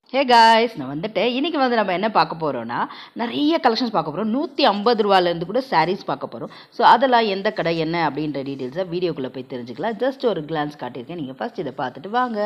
Hey guys, நான் வந்துட்டேன். இன்னைக்கு நம்ம என்ன பார்க்க போறோம்னா நிறைய கலெக்ஷன்ஸ் பார்க்க போறோம். 150 ரூபாயில இருந்து கூட sarees பார்க்க போறோம். சோ அதெல்லாம் எந்த கடை என்ன அப்படிங்கற டீடைல்ஸை வீடியோக்குள்ள போய் தெரிஞ்சுக்கலாம். ஜஸ்ட் ஒரு glance காட்டியிருக்கேன். நீங்க ஃபர்ஸ்ட் இத பார்த்துட்டு வாங்க.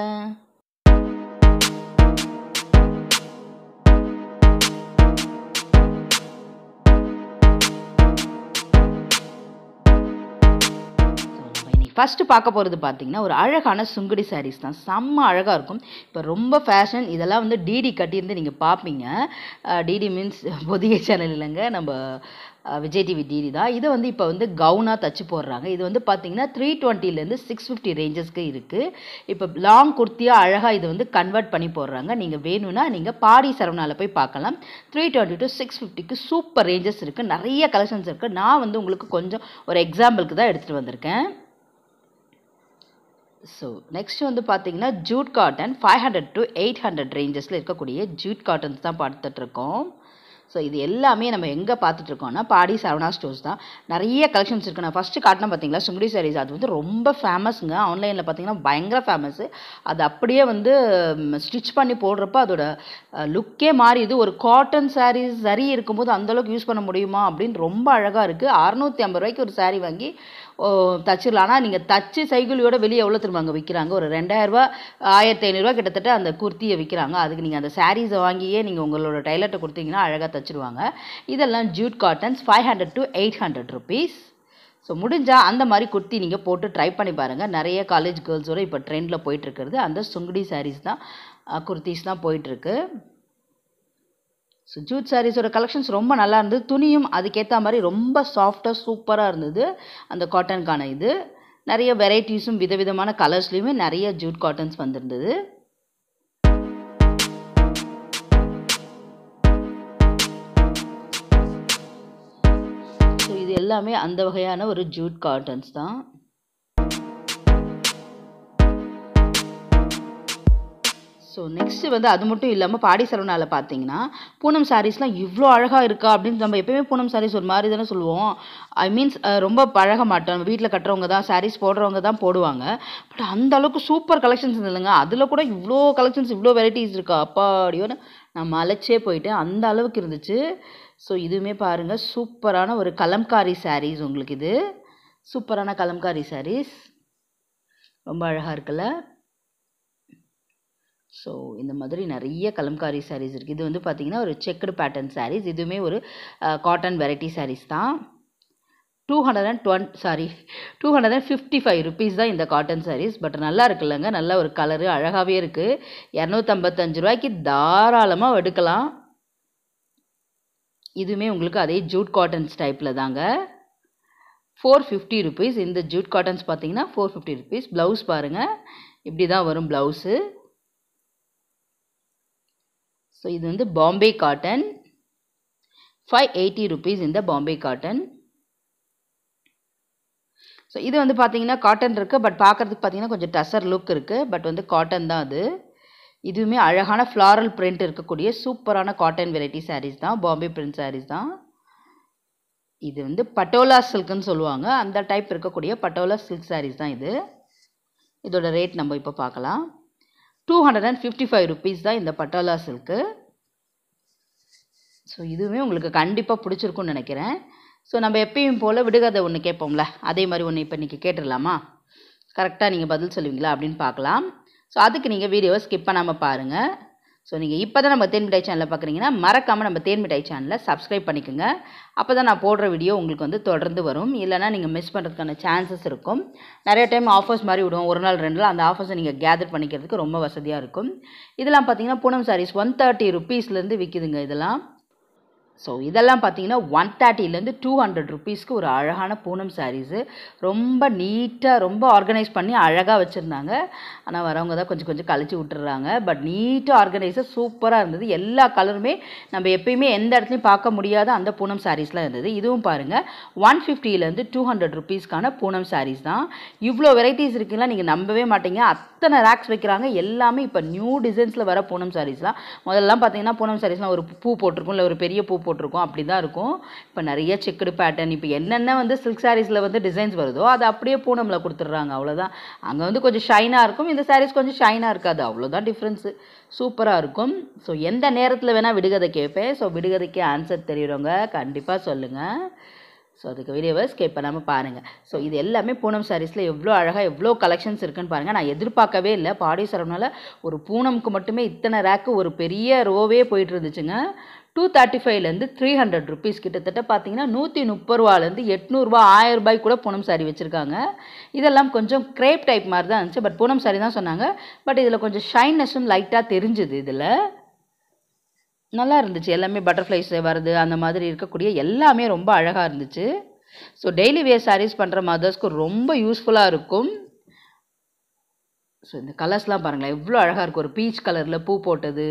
ஃபர்ஸ்ட் பார்க்க போறது பாத்தீங்கன்னா ஒரு அழகான சுங்குடி sarees தான். செம்ம அழகா இருக்கும். இப்போ ரொம்ப ஃபேஷன் இதெல்லாம் வந்து டிடி கட்டி இருந்து நீங்க பாப்பீங்க. டிடி மீன்ஸ் பொதிகை சேனல் இல்லங்க. நம்ம விஜய் டிவி டிடி தான். இது வந்து இப்போ வந்து கவுனா தச்சு போடுறாங்க. இது வந்து பாத்தீங்கன்னா 320 ல இருந்து 650 ரேஞ்சஸ்க்கு இருக்கு. இப்போ லாங் குர்த்தியா அழகா இது வந்து கன்வர்ட் பண்ணி போடுறாங்க. நீங்க வேணும்னா நீங்க பாடி சரவணால போய் பார்க்கலாம். 320 to 650 க்கு சூப்பர் ரேஞ்சஸ் இருக்கு. நிறைய கலெக்ஷன்ஸ் இருக்கு. நான் வந்து உங்களுக்கு கொஞ்சம் ஒரு எக்ஸாம்பிளுக்கு தான் எடுத்துட்டு வந்திருக்கேன். So next வந்து பாத்தீங்கன்னா jute cotton 500 to 800 ரேஞ்சஸ்ல இருக்கக்கூடிய jute cottons தான் பார்த்துட்டு இருக்கோம். ஸோ இது எல்லாமே நம்ம எங்கே பார்த்துட்டு இருக்கோம்னா பாடி சரவணா ஸ்டோர்ஸ் தான். நிறைய கலெக்ஷன்ஸ் இருக்குது. நான் ஃபஸ்ட்டு காட்டினா பார்த்தீங்களா சுங்குடி சாரீஸ், அது வந்து ரொம்ப ஃபேமஸுங்க. ஆன்லைனில் பார்த்தீங்கன்னா பயங்கர ஃபேமஸ்ஸு. அது அப்படியே வந்து ஸ்டிச் பண்ணி போடுறப்ப அதோட லுக்கே மாறிடுது. ஒரு காட்டன் சாரீஸ் சரி இருக்கும்போது அந்தளவுக்கு யூஸ் பண்ண முடியுமா அப்படின்னு ரொம்ப அழகாக இருக்குது. 650 ரூபாய்க்கு ஒரு சாரீ வாங்கி தச்சிடலாம். ஆனால் நீங்கள் தச்சு சைக்கிளியோட வெளியே எவ்வளோ திரும்ப அங்கே விற்கிறாங்க, ஒரு 2000 ரூபா 1500 ரூபா கிட்டத்தட்ட அந்த குர்த்தியை விற்கிறாங்க. அதுக்கு நீங்கள் அந்த சாரீஸை வாங்கியே நீங்கள் உங்களோட டைலர்கிட்ட கொடுத்தீங்கன்னா அழகாக தச்சிடுவாங்க. இதெல்லாம் jute cottons 500 to 800 rupees. So முடிஞ்சால் அந்த மாதிரி குர்த்தி நீங்கள் போட்டு ட்ரை பண்ணி பாருங்கள். நிறைய காலேஜ் கேர்ள்ஸோட இப்போ ட்ரெண்டில் போயிட்டுருக்கிறது அந்த சுங்குடி சாரீஸ் தான், குர்த்திஸ் தான் போயிட்டுருக்கு. ஸோ ஜூட் சாரீஸோட கலெக்ஷன்ஸ் ரொம்ப நல்லா இருந்தது. துணியும் அதுக்கேற்ற மாதிரி ரொம்ப சாஃப்டாக சூப்பராக இருந்தது. அந்த காட்டனுக்கான இது நிறைய வெரைட்டிஸும் விதவிதமான கலர்ஸ்லையுமே நிறைய ஜூட் காட்டன்ஸ் வந்திருந்தது. ஸோ இது எல்லாமே அந்த வகையான ஒரு ஜூட் காட்டன்ஸ் தான். ஸோ நெக்ஸ்ட்டு வந்து அது மட்டும் இல்லாமல் பாடி சரவணாவில் பார்த்தீங்கன்னா பூனம் சாரீஸ்லாம் இவ்வளோ அழகாக இருக்கா அப்படின்னு நம்ம எப்போயுமே பூனம் சாரீஸ் ஒரு மாதிரி தானே சொல்லுவோம். ஐ மீன்ஸ் ரொம்ப பழக மாட்டோம். வீட்டில் கட்டுறவங்க தான் சாரீஸ் போடுறவங்க தான் போடுவாங்க. பட் அந்த அளவுக்கு சூப்பர் கலெக்ஷன்ஸ் இல்லைங்க. அதில் கூட இவ்வளோ கலெக்ஷன்ஸ் இவ்வளோ வெரைட்டிஸ் இருக்கா அப்பாடியோன்னு நான் மலைச்சே போயிட்டேன். அந்த அளவுக்கு இருந்துச்சு. ஸோ இதுவுமே பாருங்கள் சூப்பரான ஒரு கலம்காரி சாரீஸ். உங்களுக்கு இது சூப்பரான கலம்காரி சாரீஸ் ரொம்ப அழகாக இருக்குல்ல. ஸோ இந்த மாதிரி நிறைய கலம்காரி சாரீஸ் இருக்குது. இது வந்து பார்த்திங்கன்னா ஒரு செக்குடு பேட்டர்ன் சாரீஸ். இதுவுமே ஒரு காட்டன் வெரைட்டி சாரீஸ் தான். 255 ருபீஸ் தான் இந்த காட்டன் சாரீஸ். பட் நல்லா இருக்குல்லங்க, நல்ல ஒரு கலரு அழகாகவே இருக்குது. 255 ரூபாய்க்கு தாராளமாக எடுக்கலாம். இதுவுமே உங்களுக்கு அதே ஜூட் காட்டன்ஸ் டைப்பில் தாங்க. 450 ருபீஸ் இந்த ஜூட் காட்டன்ஸ் பார்த்தீங்கன்னா 450 ருபீஸ். ப்ளவுஸ் பாருங்கள் இப்படி தான் வரும் ப்ளவுஸு. ஸோ இது வந்து பாம்பே காட்டன் 580 ருபீஸ் இந்த பாம்பே காட்டன். ஸோ இது வந்து பார்த்தீங்கன்னா காட்டன் இருக்குது. பட் பார்க்குறதுக்கு பார்த்தீங்கன்னா கொஞ்சம் டசர் லுக் இருக்குது. பட் வந்து காட்டன் தான் அது. இதுவுமே அழகான ஃப்ளாரல் பிரிண்ட் இருக்கக்கூடிய சூப்பரான காட்டன் வெரைட்டி சாரீஸ் தான். பாம்பே பிரிண்ட் சாரீஸ் தான். இது வந்து பட்டோலா சில்க்குன்னு சொல்லுவாங்க. அந்த டைப் இருக்கக்கூடிய பட்டோலா சில்க் சாரீஸ் தான் இது. இதோட ரேட் நம்ம இப்போ பார்க்கலாம். 255 ருபீஸ் தான் இந்த பட்டோலா சில்க்கு. ஸோ இதுவுமே உங்களுக்கு கண்டிப்பாக பிடிச்சிருக்குன்னு நினைக்கிறேன். ஸோ நம்ம எப்பயும் போல் விடுகதை ஒன்று கேட்போம்ல, அதே மாதிரி ஒன்று இப்போ இன்றைக்கி கேட்டுடலாமா? கரெக்டாக நீங்கள் பதில் சொல்லுவீங்களா அப்படின்னு பார்க்கலாம். ஸோ அதுக்கு நீங்கள் வீடியோவை ஸ்கிப் பண்ணாமல் பாருங்கள். ஸோ நீங்கள் இப்போ தான் நம்ம தேன் மிட்டாய் சேனலில் பார்க்குறீங்கன்னா மறக்காமல் நம்ம தேன் மிட்டாய் சேனலை சப்ஸ்கிரைப் பண்ணிக்கோங்க. அப்போ தான் நான் போடுற வீடியோ உங்களுக்கு வந்து தொடர்ந்து வரும். இல்லைனா நீங்கள் மிஸ் பண்ணுறதுக்கான சான்சஸ் இருக்கும். நிறைய டைம் ஆஃபர்ஸ் மாதிரி விடுவோம், ஒரு நாள் 2 நாள். அந்த ஆஃபர்ஸை நீங்கள் கேதர் பண்ணிக்கிறதுக்கு ரொம்ப வசதியாக இருக்கும். இதெல்லாம் பார்த்தீங்கன்னா பூனம் சாரீஸ் 130 ருபீஸ்லேருந்து விற்கிதுங்க இதெல்லாம். ஸோ இதெல்லாம் பார்த்தீங்கன்னா 130லேருந்து 200 ருபீஸ்க்கு ஒரு அழகான பூனம் சாரீஸு. ரொம்ப நீட்டாக ரொம்ப ஆர்கனைஸ் பண்ணி அழகாக வச்சுருந்தாங்க. ஆனால் வரவங்க தான் கொஞ்சம் கொஞ்சம் கழிச்சு விட்டுறாங்க. பட் நீட்டாக ஆர்கனைஸாக சூப்பராக இருந்தது. எல்லா கலருமே நம்ம எப்பயுமே எந்த இடத்துலையும் பார்க்க முடியாத அந்த பூனம் சாரீஸ்லாம் இருந்தது. இதுவும் பாருங்கள் 150லேருந்து 200 ருபீஸ்க்கான பூனம் சாரீஸ் தான். இவ்வளோ வெரைட்டிஸ் இருக்குன்னா நீங்கள் நம்பவே மாட்டீங்க. அத்தனை ரேக்ஸ் வைக்கிறாங்க. எல்லாமே இப்போ நியூ டிசைன்ஸில் வர பூனம் சாரீஸ்லாம். முதல்லாம் பார்த்தீங்கன்னா பூனம் சாரீஸ்லாம் ஒரு பூ போட்டிருக்கும், இல்லை ஒரு பெரிய பூ போட்டிருக்கோம் அப்படி தான் இருக்கும். இப்போ நிறைய செக்குடு பேட்டர்ன் இப்போ என்னென்ன வந்து சில்க் சாரீஸில் வந்து டிசைன்ஸ் வருதோ அதை அப்படியே பூனமில் கொடுத்துட்றாங்க, அவ்வளோதான். அங்கே வந்து கொஞ்சம் ஷைனாக இருக்கும், இந்த சாரீஸ் கொஞ்சம் ஷைனாக இருக்காது, அவ்வளோதான் டிஃப்ரென்ஸு. சூப்பராக இருக்கும். ஸோ எந்த நேரத்தில் வேணால் விடுகதை கேட்பேன். ஸோ விடுகதைக்கு ஆன்சர் தெரியுறவங்க கண்டிப்பாக சொல்லுங்கள். ஸோ அதுக்கு வீடியோவை ஸ்கிப் பண்ணாமல் பாருங்கள். ஸோ இது எல்லாமே பூனம் சாரீஸில் எவ்வளோ அழகாக எவ்வளோ கலெக்ஷன்ஸ் இருக்குன்னு பாருங்கள். நான் எதிர்பார்க்கவே இல்லை, பாடி சரவணால ஒரு பூனம்க்கு மட்டுமே இத்தனை ரேக்கு ஒரு பெரிய ரோவே போயிட்டு இருந்துச்சுங்க. 235லேருந்து 300 ருபீஸ், கிட்டத்தட்ட பார்த்தீங்கன்னா 130 ரூபாலேருந்து 800 ரூபா 1000 ரூபாய்க்கு கூட பூனம் சாரீ வச்சுருக்காங்க. இதெல்லாம் கொஞ்சம் கிரேப் டைப் மாதிரி தான் இருந்துச்சு, பட் பூனம் சாரீ தான் சொன்னாங்க. பட் இதில் கொஞ்சம் ஷைனஸும் லைட்டாக தெரிஞ்சுது. இதில் நல்லா இருந்துச்சு, எல்லாமே பட்டர்ஃப்ளைஸ் வருது அந்த மாதிரி இருக்கக்கூடிய எல்லாமே ரொம்ப அழகாக இருந்துச்சு. ஸோ டெய்லி வேர் சாரீஸ் பண்ணுற மதர்ஸ்க்கு ரொம்ப யூஸ்ஃபுல்லாக இருக்கும். ஸோ இந்த கலர்ஸ்லாம் பாருங்களேன் எவ்வளோ அழகாக இருக்கும், ஒரு பீச் கலரில் பூ போட்டது.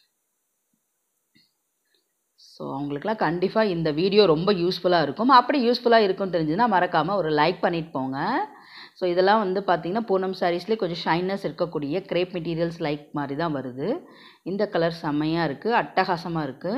ஸோ அவங்களுக்குலாம் கண்டிப்பாக இந்த வீடியோ ரொம்ப யூஸ்ஃபுல்லாக இருக்கும். அப்படி யூஸ்ஃபுல்லாக இருக்கும்னு தெரிஞ்சுன்னா மறக்காமல் ஒரு லைக் பண்ணிட்டு போங்க. ஸோ இதெல்லாம் வந்து பார்த்திங்கன்னா பூனம் சாரீஸ்லேயே கொஞ்சம் ஷைனஸ் இருக்கக்கூடிய கிரேப் மெட்டீரியல்ஸ் லைக் மாதிரி தான் வருது. இந்த கலர் செம்மையாக இருக்குது, அட்டகாசமாக இருக்குது.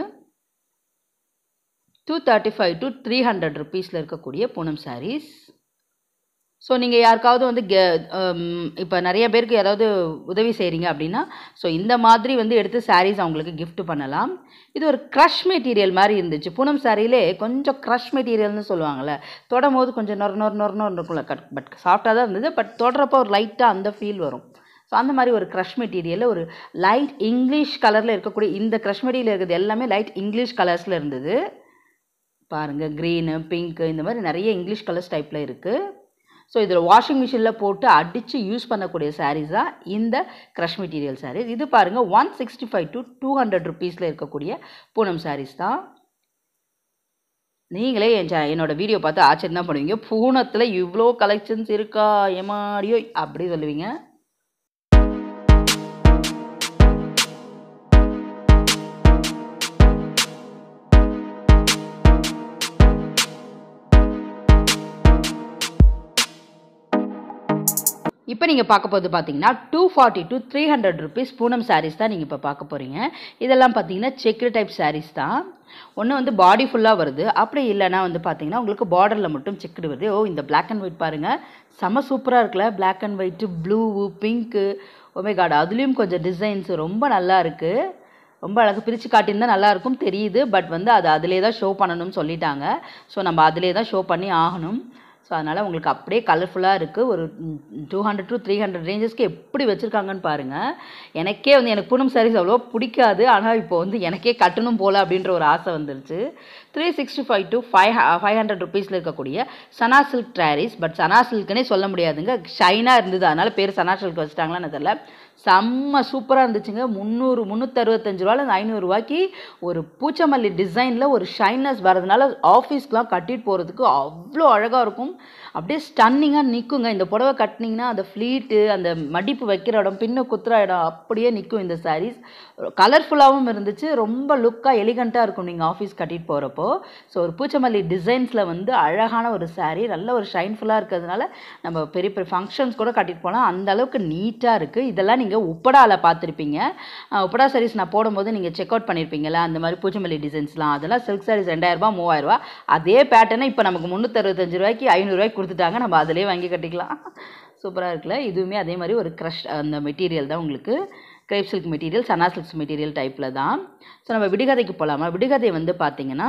235 to 300 ருபீஸில் இருக்கக்கூடிய பூனம் சாரீஸ். ஸோ நீங்கள் யாருக்காவது வந்து இப்போ நிறைய பேருக்கு ஏதாவது உதவி செய்கிறீங்க அப்படின்னா ஸோ இந்த மாதிரி வந்து எடுத்து சாரீஸ் அவங்களுக்கு கிஃப்ட் பண்ணலாம். இது ஒரு க்ரஷ் மெட்டீரியல் மாதிரி இருந்துச்சு. பூனம் சாரியிலே கொஞ்சம் க்ரஷ் மெட்டீரியல்னு சொல்லுவாங்கள்ல, தொடும் போது கொஞ்சம் நொறு இருக்கும்ல, பட் சாஃப்டாக தான் இருந்தது. பட் தொடுறப்போ ஒரு லைட்டாக அந்த ஃபீல் வரும். ஸோ அந்த மாதிரி ஒரு க்ரஷ் மெட்டீரியலில் ஒரு லைட் இங்கிலீஷ் கலரில் இருக்கக்கூடிய இந்த க்ரஷ் மெட்டீரியல் இருக்கிறது எல்லாமே லைட் இங்கிலீஷ் கலர்ஸில் இருந்தது. பாருங்கள், க்ரீனு, பிங்க்கு, இந்த மாதிரி நிறைய இங்கிலீஷ் கலர்ஸ் டைப்பில் இருக்குது. ஸோ இதில் வாஷிங் மிஷினில் போட்டு அடித்து யூஸ் பண்ணக்கூடிய சாரீஸ் தான் இந்த க்ரஷ் மெட்டீரியல் சாரீஸ். இது பாருங்கள் 165 to 200 ருபீஸில் இருக்கக்கூடிய பூனம் சாரீஸ் தான். நீங்களே என்னோடய வீடியோ பார்த்து ஆச்சரியம் தான் பண்ணுவீங்க, பூனத்தில் இவ்வளோ கலெக்ஷன்ஸ் இருக்கா ஏமாடியோ அப்படி சொல்லுவீங்க. இப்போ நீங்கள் பார்க்க போகிறது பார்த்தீங்கன்னா 240 to 300 ருபீஸ் பூனம் சாரீஸ் தான் நீங்கள் இப்போ பார்க்க போகிறீங்க. இதெல்லாம் பார்த்தீங்கன்னா செக்குடு டைப் சாரீஸ் தான். ஒன்று வந்து பாடி ஃபுல்லாக வருது, அப்படி இல்லைனா வந்து பார்த்தீங்கன்னா உங்களுக்கு பார்டரில் மட்டும் செக்குடு வருது. ஓ இந்த பிளாக் அண்ட் ஒயிட் பாருங்கள், செம்ம சூப்பராக இருக்குல்ல, black and white, blue, pink, oh my god, அதுலேயும் கொஞ்சம் டிசைன்ஸ் ரொம்ப நல்லா இருக்குது. ரொம்ப அழகாக பிரித்து காட்டியிருந்தால் நல்லாயிருக்கும் தெரியுது. பட் வந்து அது அதிலே தான் ஷோ பண்ணணும்னு சொல்லிட்டாங்க. ஸோ நம்ம அதிலே தான் ஷோ பண்ணி ஆகணும். ஸோ அதனால் உங்களுக்கு அப்படியே கலர்ஃபுல்லாக இருக்குது. ஒரு 200 to 300 ரேஞ்சஸ்க்கு எப்படி வச்சுருக்காங்கன்னு பாருங்கள். எனக்கே வந்து எனக்கு பூனம் சாரீஸ் அவ்வளோ பிடிக்காது, ஆனால் இப்போ வந்து எனக்கே கட்டணும் போல் அப்படின்ற ஒரு ஆசை வந்துருச்சு. 365 to 500 ருபீஸில் இருக்கக்கூடிய சனா சில்க் சாரீஸ். பட் சனா சில்க்குன்னே சொல்ல முடியாதுங்க, ஷைனாக இருந்தது, அதனால் பேர் சனா சில்க் வச்சுட்டாங்களான்னு தெரியல. செம்ம சூப்பராக இருந்துச்சுங்க. 365 ரூபாலேருந்து 500 ரூபாய்க்கு ஒரு பூச்சமல்லி டிசைனில் ஒரு ஷைனஸ் வரதுனால ஆஃபீஸ்க்கெலாம் கட்டிட்டு போகிறதுக்கு அவ்வளோ அழகாக இருக்கும். அப்படியே ஸ்டன்னிங்காக நிற்குங்க. இந்த புடவை கட்டினீங்கன்னா அந்த ஃப்ளீட்டு, அந்த மடிப்பு வைக்கிற இடம், பின்ன குத்துற இடம் அப்படியே நிற்கும். இந்த சாரீஸ் கலர்ஃபுல்லாகவும் இருந்துச்சு, ரொம்ப லுக்காக எலிகண்ட்டாக இருக்கும் நீங்கள் ஆஃபீஸ் கட்டிட்டு போகிறப்போ. ஸோ ஒரு பூச்சமல்லி டிசைன்ஸில் வந்து அழகான ஒரு சாரீ, நல்ல ஒரு ஷைன்ஃபுல்லாக இருக்கிறதுனால நம்ம பெரிய பெரிய ஃபங்க்ஷன்ஸ் கூட கட்டிட்டு போகலாம், அந்த அளவுக்கு நீட்டாக இருக்குது. இதெல்லாம் நீங்கள் உப்படாவில் பார்த்துருப்பீங்க. உப்படா சாரீஸ் நான் போடும்போது நீங்கள் செக் அவுட் பண்ணியிருப்பீங்களா, அந்த மாதிரி பூச்சமல்லி டிசைன்ஸ்லாம். அதெல்லாம் சில்க் சாரீஸ் 2000 ரூபா 3000 ரூபா. அதே பேட்டர்னை இப்போ நமக்கு 365 ரூபாய்க்கு 500 ரூபாய்க்கு கொடுத்துட்டாங்க, நம்ம அதிலே வாங்கி கட்டிக்கலாம். சூப்பராக இருக்குல்ல. இதுவுமே அதே மாதிரி ஒரு க்ரஷ் அந்த மெட்டீரியல் தான் உங்களுக்கு, கிரேப் சில்க் மெட்டீரியல், சனா சில்க் மெட்டீரியல் டைப்பில் தான். ஸோ நம்ம விடுகதைக்கு போகலாமா? விடுகதை வந்து பார்த்திங்கன்னா,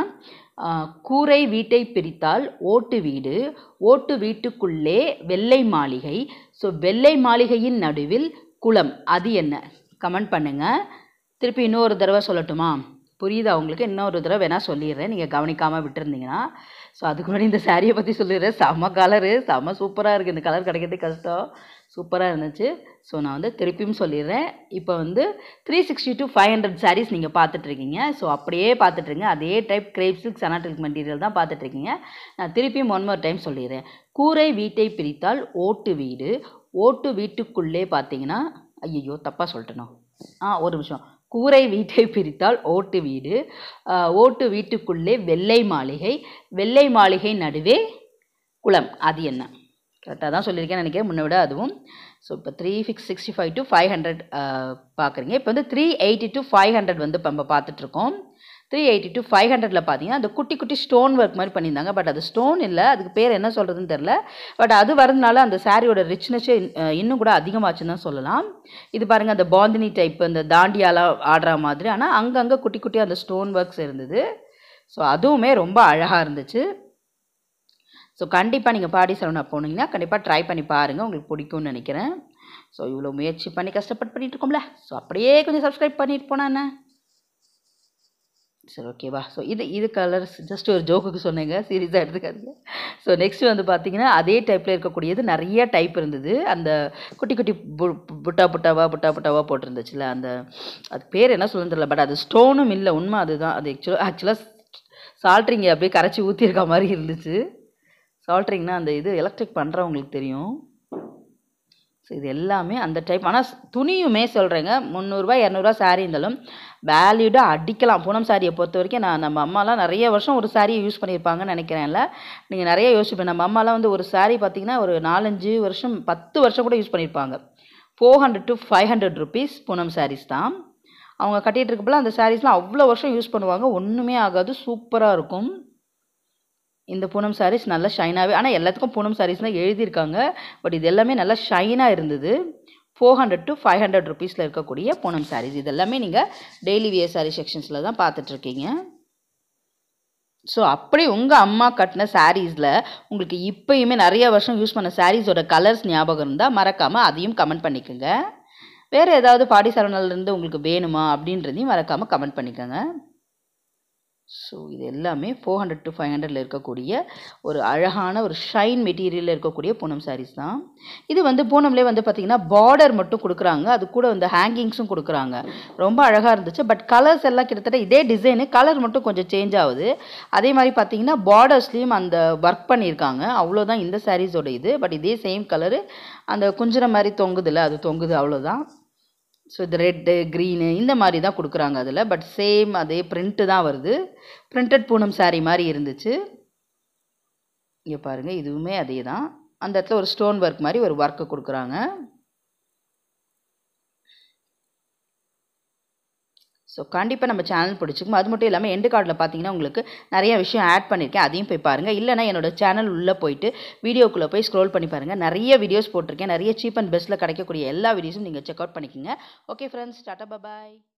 கூரை வீட்டை பிரித்தால் ஓட்டு வீடு, ஓட்டு வீட்டுக்குள்ளே வெள்ளை மாளிகை, ஸோ வெள்ளை மாளிகையின் நடுவில் குளம், அது என்ன? கமெண்ட் பண்ணுங்கள். திருப்பி இன்னொரு தடவை சொல்லட்டுமா? புரியுதா உங்களுக்கு? இன்னொரு தடவை வேணால் சொல்லிடுறேன், நீங்கள் கவனிக்காமல் விட்டுருந்தீங்கன்னா. ஸோ அதுக்கு முன்னாடி இந்த சாரியை பற்றி சொல்லிடுறேன். செம்ம கலரு, செம்ம சூப்பராக இருக்குது. இந்த கலர் கிடைக்கிறதே கஷ்டம், சூப்பராக இருந்துச்சு. ஸோ நான் வந்து திருப்பியும் சொல்லிடுறேன். இப்போ வந்து 360 to 500 சாரீஸ் நீங்கள் பார்த்துட்ருக்கீங்க. ஸோ அப்படியே பார்த்துட்ருங்க, அதே டைப் கிரேப் சில்க் சனா சில்க் மெட்டீரியல் தான் பார்த்துட்ருக்கீங்க. நான் திருப்பியும் 1 more டைம் சொல்லிடுறேன். கூரை வீட்டை பிரித்தால் ஓட்டு வீடு, ஓட்டு வீட்டுக்குள்ளே பார்த்தீங்கன்னா, ஐயோ தப்பாக சொல்லிட்டேனோ, ஒரு நிமிஷம். கூரை வீட்டை பிரித்தால் ஓட்டு வீடு, ஓட்டு வீட்டுக்குள்ளே வெள்ளை மாளிகை, வெள்ளை மாளிகை நடுவே குளம், அது என்ன? கரெக்டாக தான் சொல்லியிருக்கேன்னு நினைக்கிறேன், முன்ன விட அதுவும். ஸோ இப்போ 365 to 500 பார்க்குறீங்க. இப்போ வந்து 380 to 500 வந்து இப்போ நம்ம பார்த்துட்ருக்கோம். 380 to 500ல பார்த்தீங்கன்னா அந்த குட்டி குட்டி ஸ்டோன் ஒர்க் மாதிரி பண்ணியிருந்தாங்க. பட் அது ஸ்டோன் இல்லை, அதுக்கு பேர் என்ன சொல்கிறதுன்னு தெரில. பட் அது வரதுனால அந்த சாரியோட ரிச்னஸே இன்னும் கூட அதிகமாச்சுன்னு தான் சொல்லலாம். இது பாருங்கள், அந்த பாந்தினி டைப், அந்த தாண்டியாலாம் ஆடுற மாதிரி, ஆனால் அங்கங்கே குட்டி குட்டி அந்த ஸ்டோன் ஒர்க்ஸ் இருந்தது. ஸோ அதுவுமே ரொம்ப அழகாக இருந்துச்சு. ஸோ கண்டிப்பாக நீங்கள் பாடி சரவணா போனீங்கன்னா கண்டிப்பாக ட்ரை பண்ணி பாருங்கள், உங்களுக்கு பிடிக்கும்னு நினைக்கிறேன். ஸோ இவ்வளோ முயற்சி பண்ணி கஷ்டப்பட்டு பண்ணிட்டு இருக்கோம்ல, ஸோ அப்படியே கொஞ்சம் சப்ஸ்கிரைப் பண்ணிட்டு போனா என்ன. சரி, ஓகேவா? ஸோ இது கலர்ஸ் ஜஸ்ட் ஒரு ஜோக்குக்கு சொன்னேங்க, சீரியஸாக எடுத்துக்காதீங்க. ஸோ நெக்ஸ்ட் வந்து பார்த்தீங்கன்னா அதே டைப்பில் இருக்கக்கூடியது நிறைய டைப் இருந்தது. அந்த குட்டி குட்டி புட்டா புட்டாவாக போட்டிருந்துச்சுல, அந்த அது பேர் என்ன சொல்லுன்னு தெரியல. பட் அது ஸ்டோனும் இல்லை, உண்மை அதுதான். அது ஆக்சுவலாக சால்ட்ரிங்கை அப்படியே கரைச்சி ஊற்றிருக்க மாதிரி இருந்துச்சு. சால்ட்ரிங்னா அந்த இது எலக்ட்ரிக் பண்ணுறவங்களுக்கு தெரியும். ஸோ இது எல்லாமே அந்த டைப். ஆனால் துணியுமே சொல்கிறேங்க, 300 200 சாரீ இருந்தாலும் வேல்யூடாக அடிக்கலாம். பூனம் சாரியை பொறுத்த வரைக்கும் நம்ம அம்மாலாம் நிறைய வருஷம் ஒரு சாரியை யூஸ் பண்ணியிருப்பாங்கன்னு நினைக்கிறேன்ல. நீங்கள் நிறைய யோசிப்பேன், நம்ம அம்மாலாம் வந்து ஒரு சாரீ பார்த்திங்கன்னா ஒரு 4-5 வருஷம் 10 வருஷம் கூட யூஸ் பண்ணியிருப்பாங்க. 400 to 500 rupees பூனம் சாரீஸ் தான் அவங்க கட்டிகிட்டு இருக்கப்பல. அந்த சாரீஸ்லாம் அவ்வளோ வருஷம் யூஸ் பண்ணுவாங்க, ஒன்றுமே ஆகாது, சூப்பராக இருக்கும். இந்த பூனம் சாரீஸ் நல்லா ஷைனாகவே, ஆனால் எல்லாத்துக்கும் பூனம் சாரீஸ்லாம் எழுதியிருக்காங்க. பட் இது எல்லாமே நல்லா ஷைனாக இருந்தது. 400 to 500 rupeesல இருக்கக்கூடிய பூனம் சாரீஸ் இது எல்லாமே நீங்கள் டெய்லி வியர் சாரீ செக்ஷன்ஸில் தான் பார்த்துட்ருக்கீங்க. ஸோ அப்படி உங்கள் அம்மா கட்டின சாரீஸில் உங்களுக்கு இப்போயுமே நிறைய வருஷம் யூஸ் பண்ண சாரீஸோட கலர்ஸ் ஞாபகம் இருந்தால் மறக்காமல் அதையும் கமெண்ட் பண்ணிக்கோங்க. வேறு ஏதாவது பாடி சரவணாலேருந்து உங்களுக்கு வேணுமா அப்படின்றதையும் மறக்காமல் கமெண்ட் பண்ணிக்கோங்க. ஸோ இது எல்லாமே 400 to 500ல இருக்கக்கூடிய ஒரு அழகான ஒரு ஷைன் மெட்டீரியலில் இருக்கக்கூடிய பூனம் சாரீஸ் தான். இது வந்து பூனம்லேயே வந்து பார்த்திங்கன்னா பார்டர் மட்டும் கொடுக்குறாங்க, அது கூட வந்து ஹேங்கிங்ஸும் கொடுக்குறாங்க. ரொம்ப அழகாக இருந்துச்சு. பட் கலர்ஸ் எல்லாம் கிட்டத்தட்ட இதே டிசைனு, கலர் மட்டும் கொஞ்சம் சேஞ்ச் ஆகுது. அதே மாதிரி பார்த்திங்கன்னா பார்டர்ஸ்லேயும் அந்த ஒர்க் பண்ணியிருக்காங்க, அவ்வளோதான் இந்த சாரீஸோட இது. பட் இதே சேம் கலரு, அந்த குஞ்சுற மாதிரி தொங்குதில்ல, அது தொங்குது, அவ்வளோதான். ஸோ இது ரெட்டு க்ரீனு இந்த மாதிரி தான் கொடுக்குறாங்க அதில். பட் சேம் அதே பிரிண்ட்டு தான் வருது. பிரிண்டட் பூனம் சாரீ மாதிரி இருந்துச்சு. இங்கே பாருங்கள், இதுவுமே அதே தான். அந்த இடத்துல ஒரு ஸ்டோன் ஒர்க் மாதிரி ஒரு ஒர்க்கு கொடுக்குறாங்க. ஸோ கண்டிப்பாக நம்ம சேனல் பிடிச்சிக்கும். அது மட்டும் இல்லாமல் எண்டு கார்டில் பார்த்தீங்கன்னா உங்களுக்கு நிறைய விஷயம் ஆட் பண்ணியிருக்கேன், அதையும் போய் பாருங்கள். இல்லைனா என்னோட சேனல் உள்ளே போயிட்டு வீடியோக்குள்ளே போய் ஸ்க்ரோல் பண்ணி பாருங்கள், நிறைய வீடியோஸ் போட்டிருக்கேன். நிறைய சீப் அண்ட் பெஸ்ட்டில் கிடைக்கக்கூடிய எல்லா வீடியோஸும் நீங்கள் செக் அவுட் பண்ணிக்கோங்க. ஓகே ஃப்ரெண்ட்ஸ், டாட்டா பாய்.